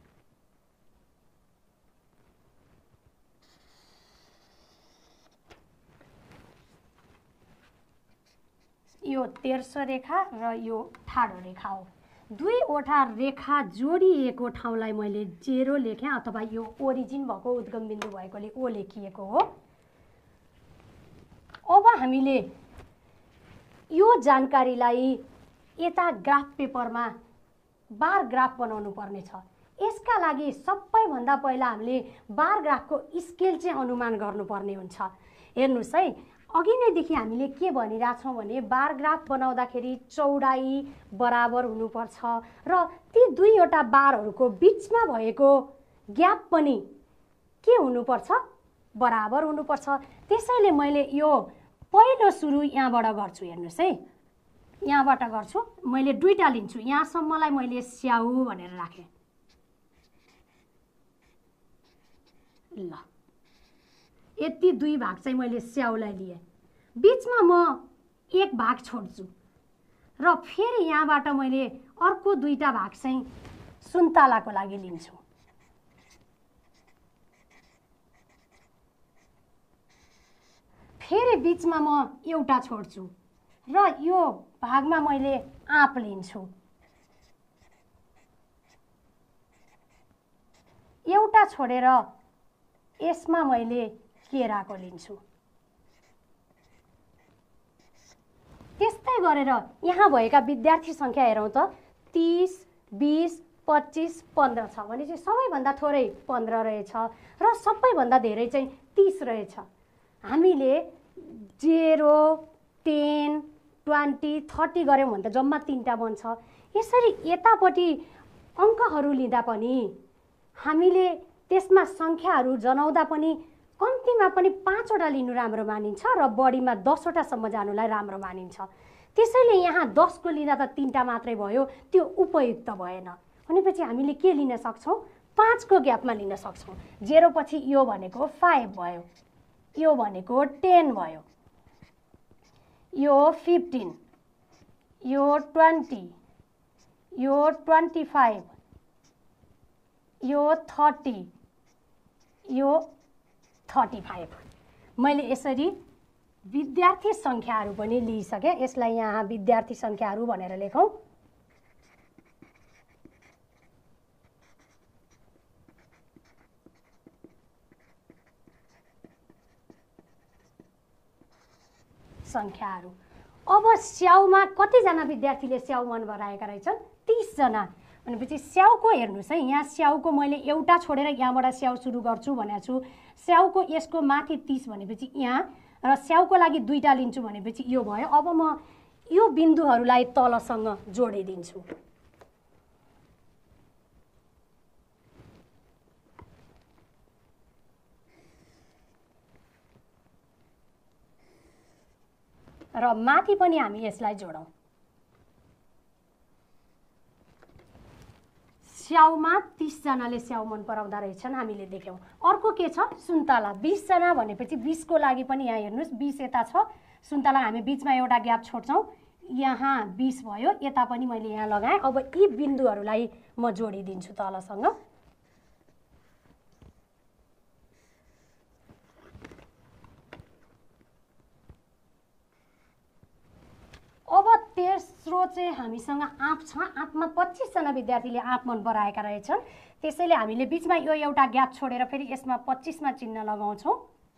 यो तेर्सो रेखा र यो ठाडो रेखा हो। दुईवटा रेखा जोडिएको ठाउँलाई मैले 0 लेखेँ, अथवा यो ओरिजिन भएको, उद्गम बिन्दु भएकोले ओ लेखिएको हो। अब हामीले यो जानकारीलाई यता ग्राफ पेपरमा बार ग्राफ बनाउनु पर्ने छ। यसका लागि सबैभन्दा पहिला हामीले बार ग्राफको स्केल चाहिँ अनुमान गर्नुपर्ने हुन्छ। हेर्नुहोस् है, अघि नैदेखि हामीले के भनिरहेछौँ भने बार ग्राफ बनाउँदाखेरि चौडाइ बराबर हुनुपर्छ र ती दुईवटा बारहरूको बिचमा भएको ग्याप पनि के हुनुपर्छ? बराबर हुनुपर्छ। त्यसैले मैले यो पहिलो सुरु यहाँबाट गर्छु। हेर्नुहोस् है, यहाँबाट गर्छु। मैले दुईटा लिन्छु। यहाँसम्मलाई मैले स्याउ भनेर राखेँ। ल, यति दुई भाग चाहिँ मैले स्याउलाई लिएँ। बिचमा म एक भाग छोड्छु र फेरि यहाँबाट मैले अर्को दुईटा भाग चाहिँ सुन्तलाको लागि लिन्छु। फेरि बिचमा म एउटा छोड्छु र यो भागमा मैले आँप लिन्छु। एउटा छोडेर यसमा मैले केराको लिन्छु। त्यस्तै गरेर यहाँ भएका विद्यार्थी सङ्ख्या हेरौँ त, 30, 20, 25, 15 छ भने चाहिँ सबैभन्दा थोरै 15 रहेछ र सबैभन्दा धेरै चाहिँ 30 रहेछ। हामीले 0, 10, 20, 30 गऱ्यौँ भने त जम्मा 3टा बन्छ। यसरी यतापट्टि अङ्कहरू लिँदा पनि हामीले त्यसमा सङ्ख्याहरू जनाउँदा पनि कम्तीमा पनि 5वटा लिनु राम्रो मानिन्छ र बढीमा 10वटासम्म जानुलाई राम्रो मानिन्छ। त्यसैले यहाँ 10 को लिँदा त 3टा मात्रै भयो, त्यो उपयुक्त भएन। भनेपछि हामीले के लिन सक्छौँ? 5 को ग्यापमा लिन सक्छौँ। 0 पछि यो भनेको 5 भयो, यो भनेको 10 भयो, यो 15, यो 20, यो 25, यो 30, यो 35। मैले यसरी विद्यार्थी सङ्ख्याहरू पनि लिइसकेँ। यसलाई यहाँ विद्यार्थी सङ्ख्याहरू भनेर लेखौँ। सङ्ख्याहरू। अब स्याउमा कतिजना विद्यार्थीले स्याउ मन पराएका रहेछन्? 30 जना। भनेपछि स्याउको हेर्नुहोस् है, यहाँ स्याउको मैले एउटा छोडेर यहाँबाट स्याउ सुरु गर्छु भनेको छु। स्याउको यसको माथि 30 भनेपछि यहाँ, र स्याउको लागि 2टा लिन्छु भनेपछि यो भयो। अब म यो बिन्दुहरूलाई तलसँग जोडिदिन्छु। र माथि पनि हामी यसलाई जोडौँ। स्याउमा 30 जनाले स्याउ मन पराउँदा रहेछन् हामीले देख्यौँ। अर्को के छ? सुन्तला। 20 जना भनेपछि 20 को लागि पनि यहाँ हेर्नुहोस्, 20 यता छ। सुन्तला हामी बिचमा एउटा ग्याप छोड्छौँ, यहाँ 20 भयो, यता पनि मैले यहाँ लगाएँ। अब यी बिन्दुहरूलाई म जोडिदिन्छु तलसँग। अब तेस्रो चाहिँ हामीसँग आँप छ। आँपमा 25 जना विद्यार्थीले आँप मन पराएका रहेछन्। त्यसैले हामीले बिचमा यो एउटा ग्याप छोडेर फेरि यसमा 25 मा चिन्ह लगाउँछौँ।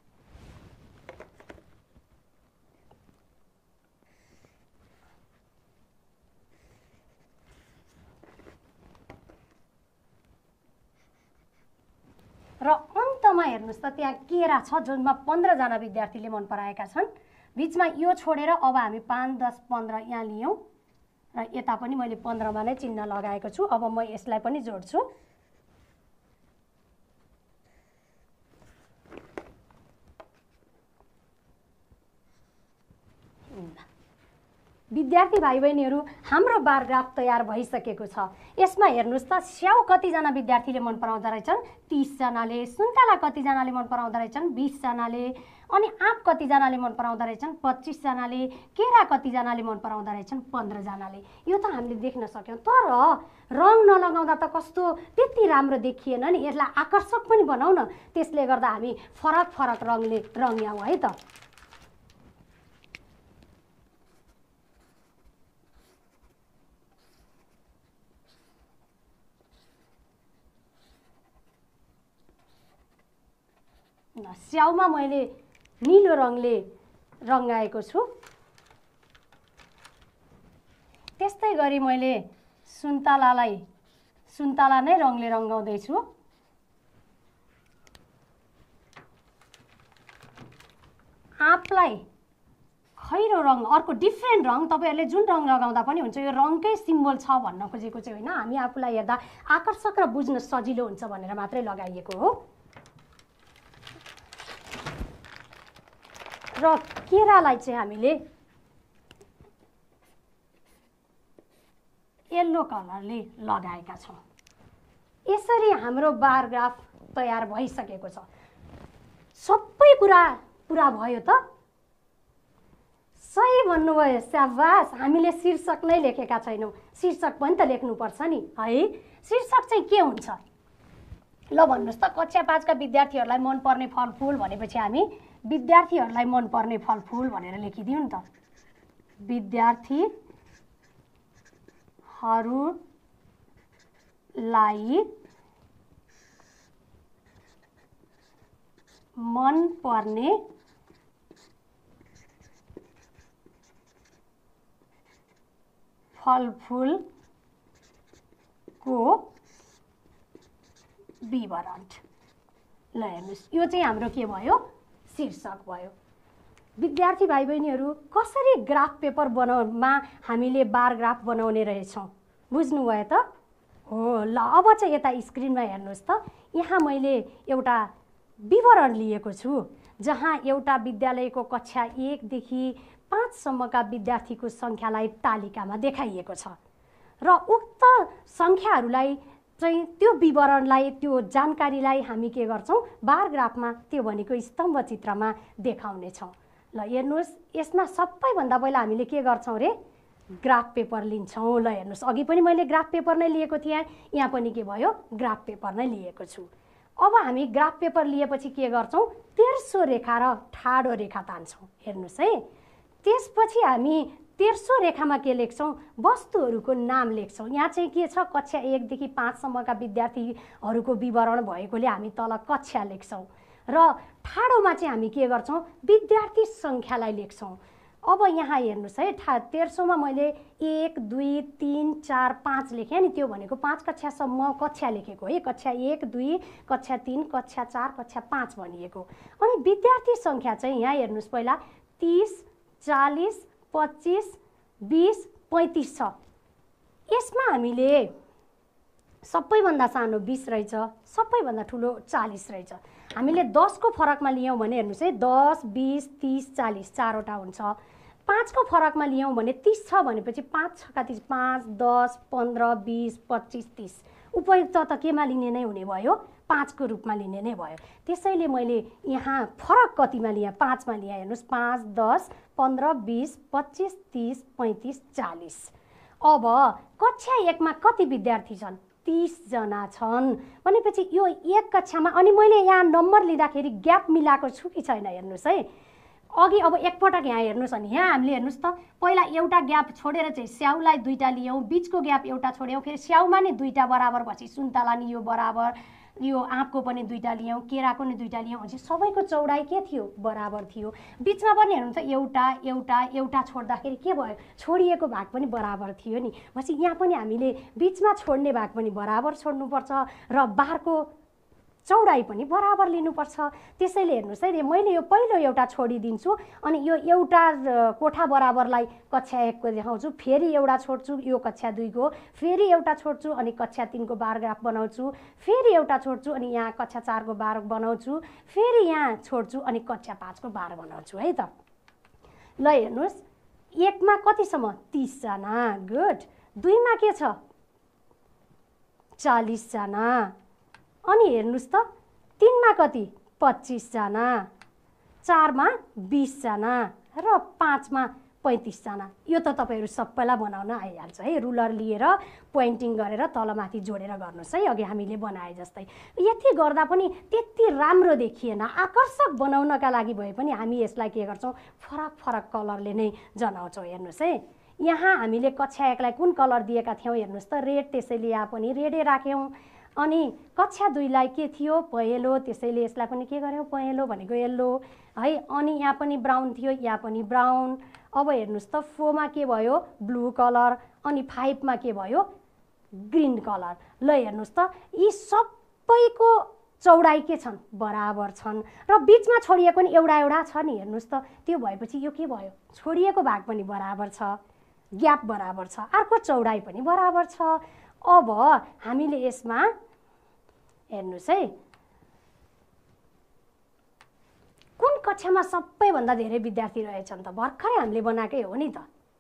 र अन्तमा हेर्नुहोस् त, त्यहाँ केरा छ जुनमा 15 जना विद्यार्थीले मन पराएका छन्। बिचमा यो छोडेर अब हामी 5, 10, 15 यहाँ लियौँ र यता पनि मैले 15 मा नै चिन्ह लगाएको छु। अब म यसलाई पनि जोड्छु। विद्यार्थी भाइ बहिनीहरू, हाम्रो बार ग्राफ तयार भइसकेको छ। यसमा हेर्नुहोस् त, स्याउ कतिजना विद्यार्थीले मन पराउँदा रहेछन्? 30 जनाले। सुन्तला कतिजनाले मन पराउँदा रहेछन्? 20 जनाले। अनि आँप कतिजनाले मन पराउँदा रहेछन्? 25 जनाले। केरा कतिजनाले मन पराउँदा रहेछन्? 15 जनाले। यो त हामीले देख्न सक्यौँ। तर रङ नलगाउँदा त कस्तो त्यति राम्रो देखिएन नि। यसलाई आकर्षक पनि बनाऊ न। त्यसले गर्दा हामी फरक फरक रङले रङ्ग्यौँ है त। स्याउमा मैले नीलो रङले रङ्गाएको छु। त्यस्तै गरी मैले सुन्तला नै रङले रङ्गाउँदैछु। आँपलाई खैरो रङ, अर्को डिफ्रेन्ट रङ। तपाईहरूले जुन रङ लगाउँदा पनि हुन्छ, यो रङकै सिम्बल छ भन्न खोजेको चाहिँ होइन। हामी आफूलाई हेर्दा आकर्षक र बुझ्न सजिलो हुन्छ भनेर मात्रै लगाइएको हो। र केरालाई चाहिँ हामीले येल्लो कलरले लगाएका छौँ। यसरी हाम्रो बार ग्राफ तयार भइसकेको छ। सबै कुरा पुरा भयो त? सही भन्नुभयो, स्याबास। हामीले शीर्षक नै लेखेका छैनौँ। शीर्षक पनि त लेख्नुपर्छ नि है। शीर्षक चाहिँ के हुन्छ? ल भन्नुहोस् त, कक्षा 5 का विद्यार्थीहरूलाई मनपर्ने फलफुल भनेपछि हामी विद्यार्थीहरूलाई मनपर्ने फलफुल भनेर लेखिदिउँ नि त। विद्यार्थीहरूलाई मनपर्ने फलफुल को विवरण। ल हेर्नुहोस्, यो चाहिँ हाम्रो के भयो, शीर्षक भयो। विद्यार्थी भाइ बहिनीहरू, कसरी ग्राफ पेपर बनाउनमा हामीले बार ग्राफ बनाउने रहेछौँ, बुझ्नुभयो त? हो, ल अब चाहिँ यता स्क्रिनमा हेर्नुहोस् त। यहाँ मैले एउटा विवरण लिएको छु जहाँ एउटा विद्यालयको कक्षा 1 देखि 5 सम्मका विद्यार्थीको सङ्ख्यालाई तालिकामा देखाइएको छ र उक्त सङ्ख्याहरूलाई चाहिँ त्यो विवरणलाई, त्यो जानकारीलाई हामी के गर्छौँ, बार ग्राफमा, त्यो भनेको स्तम्भ चित्रमा देखाउनेछौँ। ल हेर्नुहोस्, यसमा सबैभन्दा पहिला हामीले के गर्छौँ रे, ग्राफ पेपर लिन्छौँ। ल हेर्नुहोस्, अघि पनि मैले ग्राफ पेपर नै लिएको थिएँ, यहाँ पनि के भयो, ग्राफ पेपर नै लिएको छु। अब हामी ग्राफ पेपर लिएपछि के गर्छौँ, तेर्सो रेखा र ठाडो रेखा तान्छौँ। हेर्नुहोस् है, त्यसपछि हामी तेर्सो रेखामा के लेख्छौँ, वस्तुहरूको नाम लेख्छौँ। यहाँ चाहिँ के छ, कक्षा 1 देखि 5 सम्मका विद्यार्थीहरूको विवरण भएकोले हामी तल कक्षा लेख्छौँ र ठाडोमा चाहिँ हामी के गर्छौँ, विद्यार्थी सङ्ख्यालाई लेख्छौँ। अब यहाँ हेर्नुहोस् है, तेर्सोमा मैले 1 2 3 4 5 लेखेँ नि, त्यो भनेको 5 कक्षासम्म कक्षा लेखेको है। कक्षा 1 2 कक्षा 3 कक्षा 4 कक्षा 5 भनिएको। अनि विद्यार्थी सङ्ख्या चाहिँ यहाँ हेर्नुहोस्, पहिला 30 40 25 20 35 छ। यसमा हामीले सबैभन्दा सानो 20 रहेछ, सबैभन्दा ठुलो 40 रहेछ। हामीले 10 को फरकमा लियौँ भने हेर्नुहोस् है, 10 20 30 40 चारवटा हुन्छ। 5 को फरकमा लियौँ भने 30 छ भनेपछि 5 छका 30, 5 10 15 20 25 30। उपयुक्त त केमा लिने नै हुने भयो, 5 को रूपमा लिने नै भयो। त्यसैले मैले यहाँ फरक कतिमा लिएँ, 5 मा लिएँ। हेर्नुहोस्, 5 10 15 20 25 30 35 40। अब कक्षा 1 मा कति विद्यार्थी छन्, 30 जना छन् भनेपछि यो एक कक्षामा, अनि मैले यहाँ नम्बर लिँदाखेरि ग्याप मिलाएको छु कि छैन हेर्नुहोस् है। अघि अब एकपटक यहाँ हेर्नुहोस्, अनि यहाँ हामीले हेर्नुहोस् त, पहिला एउटा ग्याप छोडेर चाहिँ स्याउलाई 2टा लियौँ, बिचको ग्याप एउटा छोड्यौँ, फेरि स्याउमा नि 2टा बराबर भएपछि सुन्तला नि यो बराबर, यो आँपको पनि 2टा लियौँ, केराको नि 2टा लियौँ, भनेपछि सबैको चौडाइ के थियो, बराबर थियो। बिचमा पनि हेर्नुहुन्छ, एउटा एउटा एउटा छोड्दाखेरि के भयो, छोडिएको भाग पनि बराबर थियो नि। भनेपछि यहाँ पनि हामीले बिचमा छोड्ने भाग पनि बराबर छोड्नुपर्छ र बारको चौडाइ पनि बराबर लिनुपर्छ। त्यसैले हेर्नुहोस् है, मैले यो पहिलो एउटा छोडिदिन्छु, अनि यो एउटा कोठा बराबरलाई कक्षा 1 को देखाउँछु, फेरि एउटा छोड्छु, यो कक्षा 2 को, फेरि एउटा छोड्छु, अनि कक्षा 3 को बार ग्राफ बनाउँछु, फेरि एउटा छोड्छु, अनि यहाँ कक्षा 4 को बार बनाउँछु, फेरि यहाँ छोड्छु, अनि कक्षा 5 को बार बनाउँछु है त। ल हेर्नुहोस्, 1 मा कतिसम्म, 30 जना, गुड। 2 मा के छ, 40 जना, अनि हेर्नुहोस् त 3 मा कति, 25 जना, 4 मा 20 जना र 5 मा 35 जना। यो त तपाईहरु सबैलाई बनाउन आइहाल्छ है, रुलर लिएर पोइन्टिङ गरेर तलमाथि जोडेर गर्नुस् है, अघि हामीले बनाए जस्तै। यति गर्दा पनि त्यति राम्रो देखिएन, आकर्षक बनाउनका लागि भए पनि हामी यसलाई के गर्छौं, फरक फरक कलरले नै जनाउँछौं। हेर्नुस् है, यहाँ हामीले कक्षा 1 लाई कुन कलर दिएका थियौं, हेर्नुस् त, रेड, त्यसैले यहाँ पनि रेडै राख्यौं। अनि कक्षा 2 लाई के थियो, पहेँलो, त्यसैले यसलाई पनि के गर्यौं, पहेँलो भनेको येल्लो है। अनि यहाँ पनि ब्राउन थियो, यहाँ पनि ब्राउन। अब हेर्नुस् त, 4 मा के भयो, ब्लू कलर, अनि 5 मा के भयो, ग्रीन कलर। ल हेर्नुस् त, यी सबैको चौडाइ के छन्, बराबर छन् र बीचमा छोडिएको नि एउटा एउटा छ नि। हेर्नुस् त, त्यो भएपछि यो के भयो, छोडिएको भाग पनि बराबर छ, ग्याप बराबर छ, अर्को चौडाइ पनि बराबर छ। अब हामीले यसमा हेर्नुस् है, कुन कक्षामा सबैभन्दा धेरै विद्यार्थी रहेछन् त, भर्खरै हामीले बनाएकै हो नि त।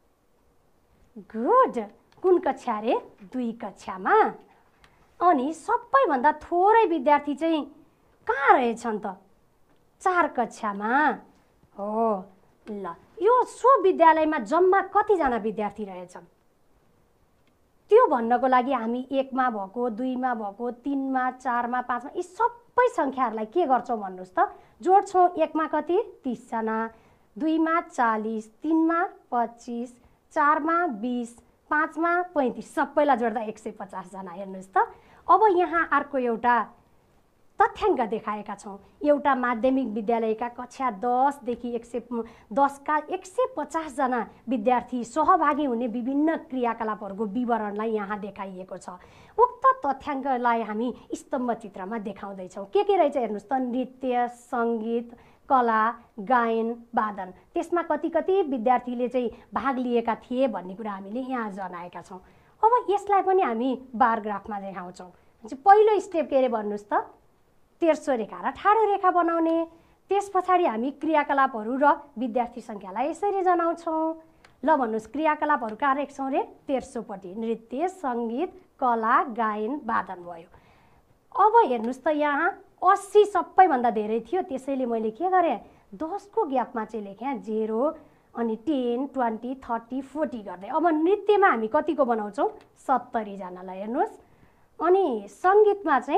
गुड, कुन कक्षा रे, 2 कक्षामा। अनि सबैभन्दा थोरै विद्यार्थी चाहिँ कहाँ रहेछन् त, 4 कक्षामा हो। ल, यो सो विद्यालयमा जम्मा कतिजना विद्यार्थी रहेछन् त्यो भन्नको लागि हामी 1 मा भएको, 2 मा भएको, 3 मा, 4 मा, 5 मा, यी सबै संख्याहरूलाई के गर्छौं भन्नुस् त, जोड्छौं। 1 मा कति, 30 जना, 2 मा 40, 3 मा 25, 4 मा 20, 5 मा 35, सबैलाई जोड्दा 150 जना। हेर्नुस् त, अब यहाँ अर्को एउटा तथ्याङ्क देखाएका छौँ। एउटा माध्यमिक विद्यालयका कक्षा 10 देखि 110 का 150 जना विद्यार्थी सहभागी हुने विभिन्न क्रियाकलापहरूको विवरणलाई यहाँ देखाइएको छ। उक्त तथ्याङ्कलाई हामी स्तम्भ चित्रमा देखाउँदैछौँ। के रहेछ हेर्नुहोस् त, नृत्य, सङ्गीत, कला, गायन, वादन, त्यसमा कति कति विद्यार्थीले चाहिँ भाग लिएका थिए भन्ने कुरा हामीले यहाँ जनाएका छौँ। अब यसलाई पनि हामी बार ग्राफमा देखाउँछौँ। पहिलो स्टेप के अरे भन्नुहोस् त, तेर्सो रेखा र ठाडो रेखा बनाउने। त्यस पछाडि हामी क्रियाकलापहरू र विद्यार्थी सङ्ख्यालाई यसरी जनाउँछौँ। ल भन्नुहोस्, क्रियाकलापहरू कहाँ रेख्छौँ रे? तेर्सोपट्टि नृत्य, सङ्गीत, कला, गायन, वादन भयो। अब हेर्नुहोस् त, यहाँ 80 सबैभन्दा धेरै थियो, त्यसैले मैले के गरेँ, 10 को ग्यापमा चाहिँ लेखेँ 0 अनि 10, 20, 30, 40 गर्दै। अब नृत्यमा हामी कतिको बनाउँछौँ? 70 जनालाई। हेर्नुहोस्, अनि सङ्गीतमा चाहिँ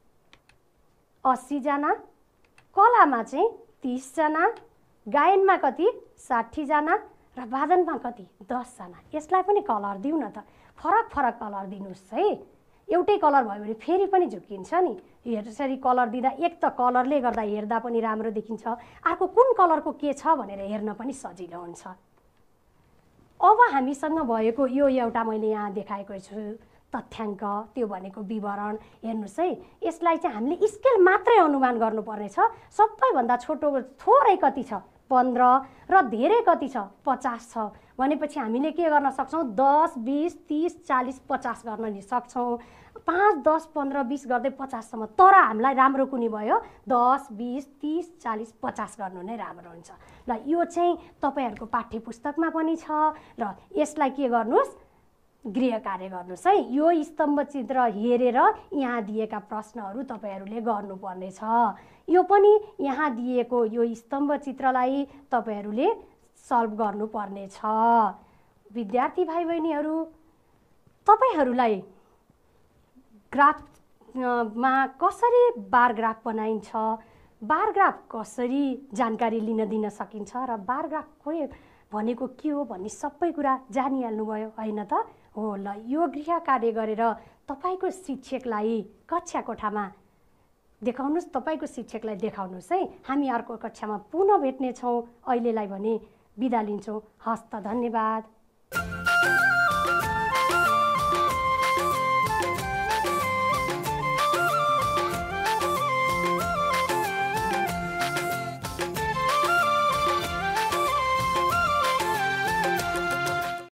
80 जना, कलामा चाहिँ 30 जना, गायनमा कति? 60 जना र वादनमा कति? 10 जना। यसलाई पनि कलर दिउँ न त, फरक फरक कलर दिनुहोस् है। एउटै कलर भयो भने फेरि पनि झुक्किन्छ नि। यसरी कलर दिँदा एक त कलरले गर्दा हेर्दा पनि राम्रो देखिन्छ, अर्को कुन कलरको के छ भनेर हेर्न पनि सजिलो हुन्छ। अब हामीसँग भएको यो एउटा मैले यहाँ देखाएको छु तथ्याङ्क, त्यो भनेको विवरण। हेर्नुहोस् है, यसलाई चाहिँ हामीले स्केल मात्रै अनुमान गर्नुपर्ने छ। सबैभन्दा छोटो थोरै कति छ? 15 र धेरै कति छ? 50 छ भनेपछि हामीले के गर्न सक्छौँ? 10, 20, 30, 40, 50 गर्न सक्छौँ। 5, 10, 15, 20 गर्दै 50 सम्म। तर हामीलाई राम्रो कुनै भयो? 10, 20, 30, 40, 50 गर्नु नै राम्रो हुन्छ। ल, यो चाहिँ तपाईँहरूको पाठ्य पुस्तकमा पनि छ र यसलाई के गर्नुहोस्, गृह कार्य गर्नुहोस् है। यो स्तम्भ चित्र हेरेर यहाँ दिएका प्रश्नहरू तपाईँहरूले गर्नुपर्ने छ। यो पनि यहाँ दिएको यो स्तम्भ चित्रलाई तपाईँहरूले सल्भ गर्नुपर्ने छ। विद्यार्थी भाइ बहिनीहरू, तपाईँहरूलाई ग्राफमा कसरी बार ग्राफ बनाइन्छ, बार ग्राफ कसरी जानकारी लिन दिन सकिन्छ र बार ग्राफ भनेको के हो भन्ने सबै कुरा जानिहाल्नुभयो होइन त? हो, ल, यो गृह कार्य गरेर तपाईँको शिक्षकलाई कक्षा कोठामा देखाउनुहोस्, तपाईँको शिक्षकलाई देखाउनुहोस् है। हामी अर्को कक्षामा पुनः भेट्नेछौँ। अहिलेलाई भने बिदा लिन्छौँ। हस्त, धन्यवाद।